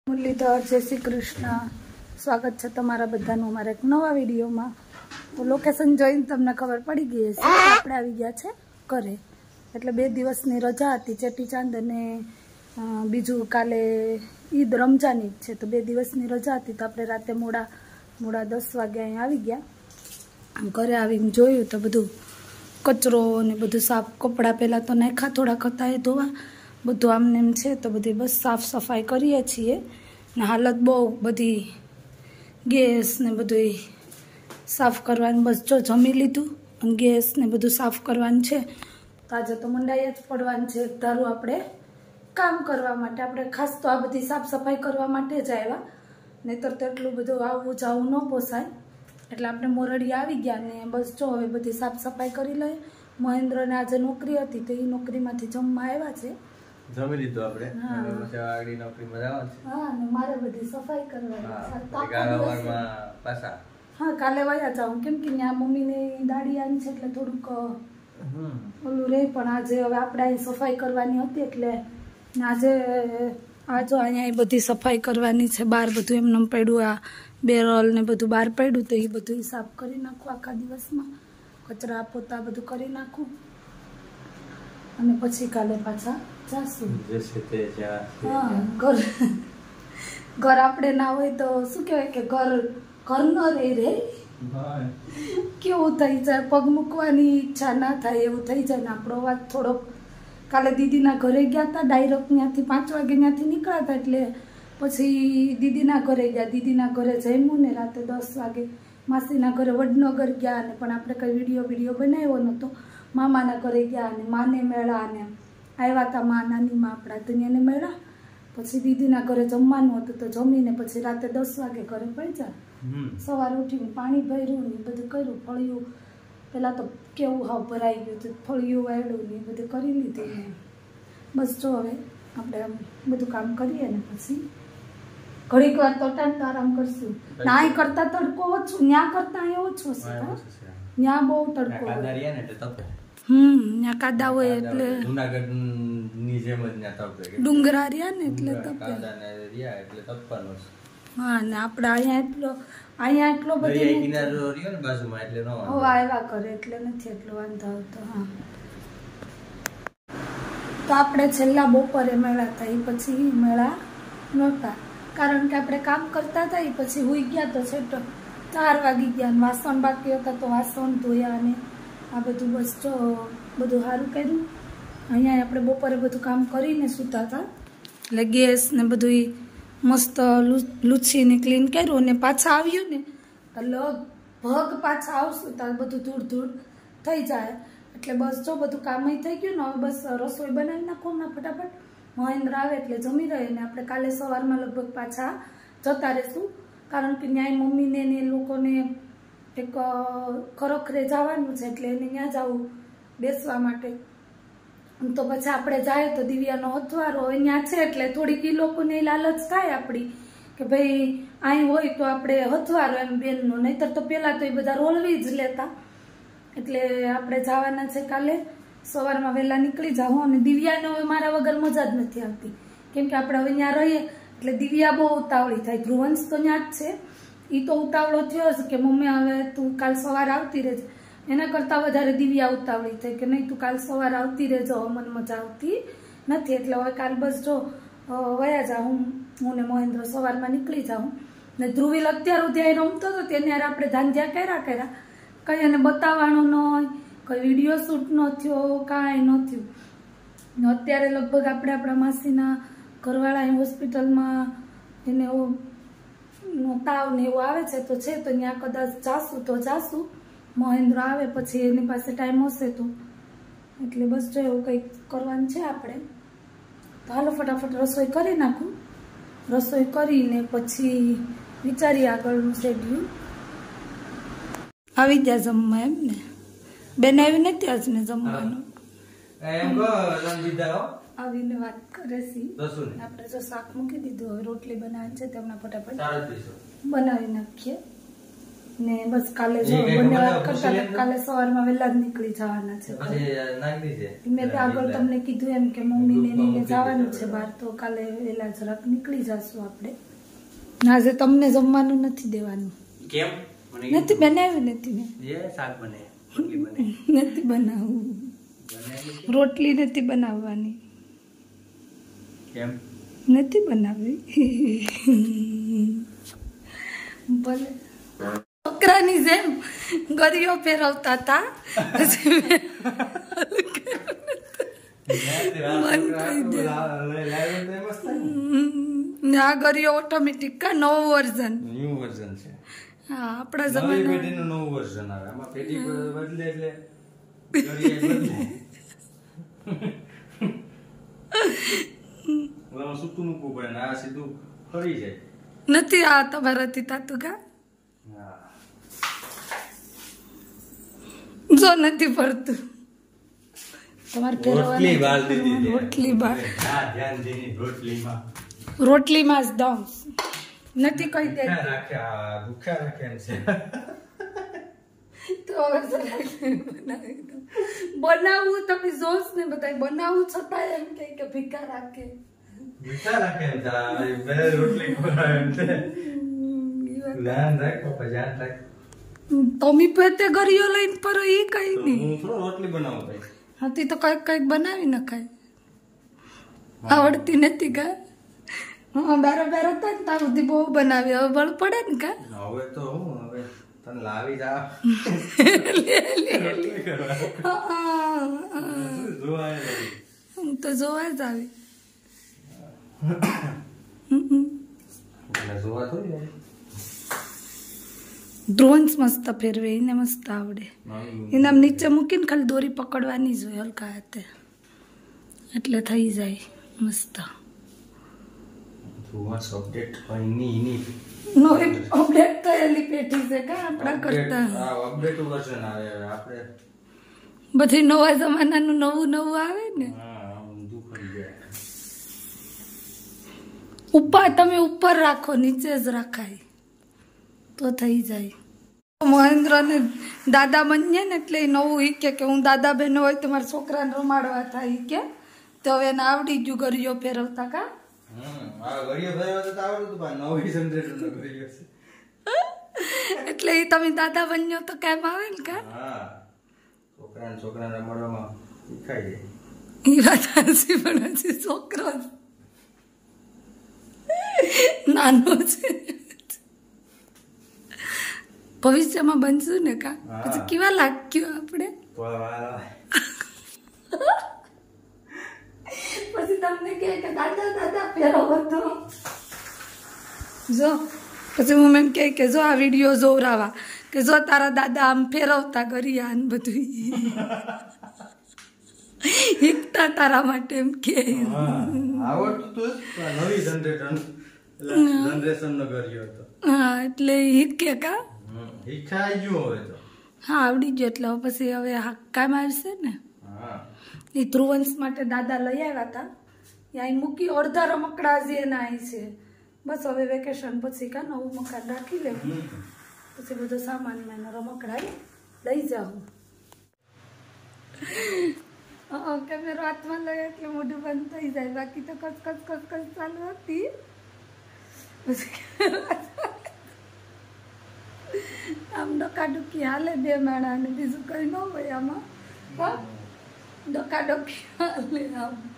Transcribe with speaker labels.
Speaker 1: મુરલીધર, જય શ્રી કૃષ્ણ. સ્વાગત છે તમારા બધાનું અમારા એક નવા વિડીયોમાં. તો લોકેશન જોઈને તમને ખબર પડી ગઈ હશે આપણે આવી ગયા છે ઘરે. એટલે 2 દિવસની રજા હતી, ચેટીચાંદ અને બીજું કાલે ઈદ રમજાન ઈદ છે, તો 2 દિવસની રજા હતી. તો આપણે રાતે મોડા 10 વાગે અહીં આવી ગયા. ઘરે આવીને જોયું તો બધું કચરો ને બધું સાફ, કપડાં પહેલાં તો નાખ્યા, થોડાક હતા એ ધોવા, બધું આમને એમ છે. તો બધી બસ સાફ સફાઈ કરીએ છીએ ને હાલત બહુ બધી, ગેસ ને બધું સાફ કરવાનું. બસ જો જમી લીધું અને ગેસ ને બધું સાફ કરવાનું છે. તો આજે તો મંડાઈ જ પડવાનું છે ધારું આપણે કામ કરવા માટે. આપણે ખાસ તો આ બધી સાફ સફાઈ કરવા માટે જ આવ્યા, નહીંતર તો એટલું બધું આવવું જવું ન પોસાય. એટલે આપણે મોરડી આવી ગયા ને બસ જો હવે બધી સાફ સફાઈ કરી લઈએ. મહેન્દ્રને આજે નોકરી હતી તો એ નોકરીમાંથી જમવા આવ્યા છે.
Speaker 2: જમી લીધું આપણે. પછી આગળ નોકરીમાં જવાનું છે.
Speaker 1: હા, ને મારે બધી સફાઈ કરવાની.
Speaker 2: પાછા
Speaker 1: હા, કાલે વયા જાઉં, કેમ કે ત્યાં મમ્મીને દાડી આવી છે એટલે થોડુંક ઓલું રહે. પણ આજે હવે આપણે અહીં સફાઈ કરવાની હતી એટલે આજે આજો અહીંયા બધી સફાઈ કરવાની છે. બહાર બધું એમને પડ્યું, આ બેરલ ને બધું બહાર પડ્યું, તો એ બધું સાફ કરી નાખું આખા દિવસમાં. કચરા પોતા બધું કરી નાખું અને પછી કાલે પાછા જાશું. ઘર આપણે ના હોય તો શું કહેવાય કે ઘર ન રહે કેવું થઈ જાય, પગ મૂકવાની ઈચ્છા ના થાય એવું થઈ જાય ને. આપણો વાત થોડોક કાલે દીદીના ઘરે ગયા હતા, ડાયરેક્ટ ત્યાંથી 5 વાગે ત્યાંથી નીકળ્યા હતા. એટલે પછી દીદીના ઘરે ગયા, દીદીના ઘરે જમ્યું ને રાતે 10 વાગે માસીના ઘરે વડનગર ગયા. અને પણ આપણે કંઈ વિડીયો બનાવ્યો નહોતો. મામાના ઘરે ગયા અને માને મેળા અને આવ્યા હતા મા નાનીમાં આપણા, તો એને મેળા. પછી દીદીના ઘરે જમવાનું હતું તો જમીને પછી રાતે 10 વાગે ઘરે પહોંચ્યા. સવારે ઉઠીને પાણી ભર્યું ને બધું કર્યું. ફળિયું પહેલાં તો કેવું હાવ ભરાઈ ગયું હતું, ફળિયું વાળ્યું ને બધું કરી લીધું ને બસ જો હવે આપણે આમ બધું કામ કરીએ ને પછી ઘડીક વાર તો આરામ કરશું. ના અહીં કરતા તડકો ઓછું, ત્યાં કરતા અહીં ઓછો છે. ત્યાં બહુ તડકો, ત્યાં કાદા હોય એટલે ડુંગરા રહ્યા ને એટલે તપે. હા, ને આપણે અહીંયા એટલો બધો હવા આવ્યા કરે એટલે નથી એટલો વાંધો આવતો. હા, તો આપણે છેલ્લા બપોરે મેળા હતા, એ પછી મેળા નહોતા, કારણ કે આપણે કામ કરતા હતા. એ પછી હુઈ ગયા તો છેટો 4 વાગી ગયા. વાસણ બાકી હતા તો વાસણ ધોયા અને આ બધું બસ જો બધું સારું કર્યું. અહીંયા આપણે બપોરે બધું કામ કરીને સૂતા હતા એટલે ગેસ ને બધું મસ્ત લૂછીને ક્લીન કર્યું. અને પાછા આવ્યું ને તો લગભગ પાછા આવશું તો બધું ધૂળ થઈ જાય. એટલે બસ જો બધું કામ થઈ ગયું ને. હવે બસ રસોઈ બનાવી નાખો હમણાં ફટાફટ. મહેન્દ્ર આવે એટલે જમી રહે ને આપણે કાલે સવારમાં લગભગ પાછા જતા રહીશું, કારણ કે ન્યાય મમ્મીને ને લોકોને એક ખરોખરે જવાનું છે એટલે એને ત્યાં જવું બેસવા માટે. તો પછી આપણે જાય તો દિવ્યાનો હથવારો અહીંયા છે એટલે થોડીક એ લોકોને લાલચ થાય આપણી કે ભાઈ અહીં હોય તો આપણે હથવારો એમ બેનનો, નહીતર તો પહેલાં તો એ બધા રોલવી જ લેતા. એટલે આપણે જવાના છે કાલે સવારમાં વહેલા નીકળી જાઉં. અને દિવ્યાને હવે મારા વગર મજા જ નથી આવતી, કેમ કે આપણે હવે ત્યાં રહીએ એટલે દિવ્યા બહુ ઉતાવળી થાય. ધ્રુવંશ તો ત્યાં જ છે, એ તો ઉતાવળો થયો છે કે મમ્મી હવે તું કાલ સવારે આવતી રહેજે. એના કરતાં વધારે દિવ્યા ઉતાવળી થાય કે નહીં તું કાલ સવારે આવતી રહેજો, મને મજા આવતી નથી. એટલે હવે કાલ બસ જો વયા જાઉં, હું ને મહેન્દ્ર સવારમાં નીકળી જાઉં. ને ધ્રુવીલ અત્યાર સુધી રમતો હતો તેને યાર આપણે ધાંધ્યા કર્યા કંઈ એને બતાવવાનું ન હોય, કંઈ વિડીયો શૂટ ન થયો, કાંઈ ન થયું. અત્યારે લગભગ આપણે આપણા માસીના ઘરવાળા હોસ્પિટલમાં એને તાવ ને એવું આવે છે તો છે, તો ત્યાં કદાચ જાશું તો જાશું. મહેન્દ્ર આવે પછી એની પાસે ટાઈમ હશે તો. એટલે બસ જો એવું કંઈક કરવાનું છે આપણે. તો હાલો ફટાફટ રસોઈ કરી નાખું. રસોઈ કરીને પછી વિચારીએ આગળનું શેડ્યુલ. આવી ગયા જમવા એમ ને? બનાવી નથી આજ મેં જમવાનું. આવીને વાત કરે છે. આપણે જો શાક મૂકી દીધું, હવે રોટલી બનાવવાની છે, તેમના ફટાફટ બનાવી નાખીએ. ને બસ કાલે જો બંને વાત કરતા હતા, કાલે સવારમાં વહેલા જ નીકળી જવાના છે. મેં તો આગળ તમને કીધું એમ કે મમ્મીને લઈને જવાનું છે બહાર, તો કાલે વહેલા જરાક નીકળી જશું આપણે. આજે તમને જમવાનું નથી દેવાનું.
Speaker 2: કેમ?
Speaker 1: નથી બનાવ્યું, નથી મેં
Speaker 2: શાક બને
Speaker 1: નથી બનાવવું, રોટલી નથી બનાવવાની.
Speaker 2: કેમ
Speaker 1: નથી બનાવી? ભલે છોકરાની જેમ ગરિયો ફેરવતા હતા. આ ગરિયો ઓટોમેટિક કા નવું વર્ઝન
Speaker 2: છે.
Speaker 1: હા, આપણા જમાના
Speaker 2: પેઢીનું નવું વર્ઝન આવે. આમાં પેઢી બદલે એટલે ગરિયા બદલે. ઓલામાં સૂકું મૂકવું પડે ને આ સીધું ફરી જાય.
Speaker 1: નથી આ તમારાથી તાતું કા? જો નથી પડતું તમારે
Speaker 2: રોટલી બાળ દીધી.
Speaker 1: રોટલી બાળ
Speaker 2: ધ્યાન દઈને
Speaker 1: રોટલીમાં જ દમ નથી કહી દે
Speaker 2: ભૂખ્યા રાખે એમ છે.
Speaker 1: તો બનાવવું તમે જોશ ને બધા બનાવવું છતાં એમ કે ભીખા રાખે.
Speaker 2: રોટલી ધ્યાન રાખ પપ્પા, ધ્યાન રાખ.
Speaker 1: તમે પોતે ગરિયો લઈને પર એ કઈ નહીં.
Speaker 2: હું થોડો રોટલી બનાવું ભાઈ.
Speaker 1: હતી તો કઈક બનાવી નખાય. આવડતી નથી કા? હા, બારો બારો તો ત્યાં સુધી બહુ બનાવી. હવે બળ પડે ને કા?
Speaker 2: હવે તો હું હવે તને લાવી જા.
Speaker 1: હું તો જોવા જ આવી.
Speaker 2: જોવા થોડી
Speaker 1: ડ્રોન્સ મસ્ત ફેરવે, એને મસ્ત આવડે. એને આમ નીચે મૂકીને ખાલી દોરી પકડવાની જ હોય હલકા હાથે, એટલે થઈ જાય મસ્ત. અપડેટ થયેલી પેટી છે કા આપણા કરતા? બધી નવા જમાનાનું નવું નવું આવે ને. ઉપર તમે ઉપર રાખો, નીચે જ રાખાય તો થઈ જાય. મહેન્દ્ર ને દાદા બનીએ ને એટલે નવું હીકે કે હું દાદા બહેનો હોય તો મારા છોકરાને રમાડવા થાય કે. તો હવે એને આવડી ગયું ગરિયો ફેરવતા કા? એટલે એ તમે દાદા બન્યો તો કેમ આવે ને કા?
Speaker 2: છોકરા રમાડવામાં શીખાય જાય.
Speaker 1: એ વાત સાચી, પણ હજી છોકરો નાનો છે. ભવિષ્યમાં બનશું ને કા? પછી કેવા લાગ્યું આપણે? પછી તમને કહે કે દાદા દાદા ફેરવો તો જો. પછી હું એમ કે જો આ વિડીયો જોવરાવા કે જો તારા દાદા આમ ફેરવતા ગરિયા ને બધું હિકતા તારા માટે એમ કે. હા, એટલે હિકે કા? હા, આવડી ગયો એટલે પછી હવે કામ આવશે ને. એ ધ્રુવંશ માટે દાદા લઈ આવ્યા હતા, ત્યાં મૂકી અડધા રમકડા જે એના અહીં છે. બસ હવે વેકેશન પછી કા નવું મકાન રાખી લેવું, પછી બધો સામાન એનો રમકડા લઈ જાઉં. કેમેરો હાથમાં લઈએ એટલે મોઢું બંધ થઈ જાય, બાકી તો કચકચ કચકચ ચાલુ હતી. આમ ડોકાડુકી હાલે બે માણા ને બીજું કઈ ન હોય આમાં. ડોકાડોકી હાલે આમ.